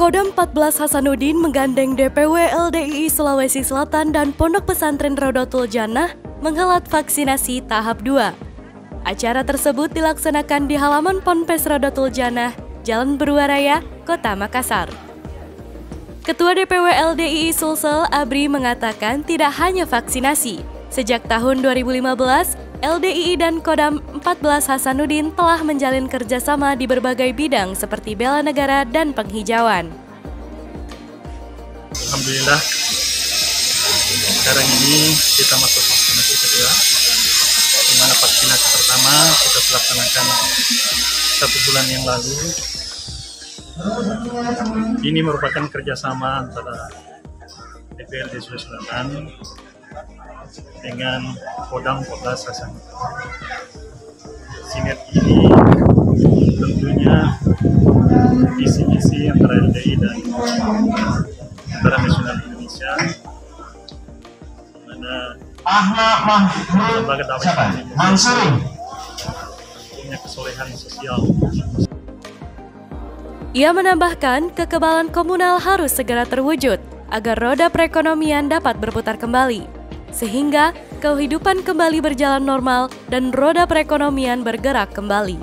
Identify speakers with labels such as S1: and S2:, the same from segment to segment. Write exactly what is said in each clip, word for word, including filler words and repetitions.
S1: Kodam empat belas Hasanuddin menggandeng D P W L D I I Sulawesi Selatan dan Pondok Pesantren Rodotul Jannah menghelat vaksinasi tahap dua. Acara tersebut dilaksanakan di halaman Ponpes Rodotul Jannah, Jalan Beruaraya, Kota Makassar. Ketua D P W L D I I Sulsel, Abri, mengatakan tidak hanya vaksinasi. Sejak tahun dua ribu lima belas, L D I I dan Kodam empat belas Hasanuddin telah menjalin kerjasama di berbagai bidang seperti bela negara dan penghijauan.
S2: Alhamdulillah, sekarang ini kita masuk vaksinasi kedua, di mana vaksinasi pertama kita telah laksanakan satu bulan yang lalu. Ini merupakan kerjasama antara D P R D Sulawesi Selatan dengan Kodam empat belas Hasanuddin. Sinergi ini tentunya visi-visi antara L D I dan Tentara Nasional Indonesia, di mana lembaga dakwah punya kesolehan sosial.
S1: Ia menambahkan kekebalan komunal harus segera terwujud agar roda perekonomian dapat berputar kembali, sehingga kehidupan kembali berjalan normal dan roda perekonomian bergerak kembali.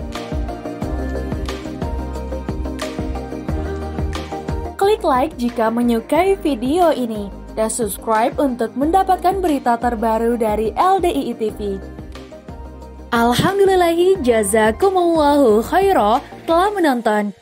S3: Klik like jika menyukai video ini dan subscribe untuk mendapatkan berita terbaru dari L D I I T V. Alhamdulillahi jazakumullahu khairah telah menonton.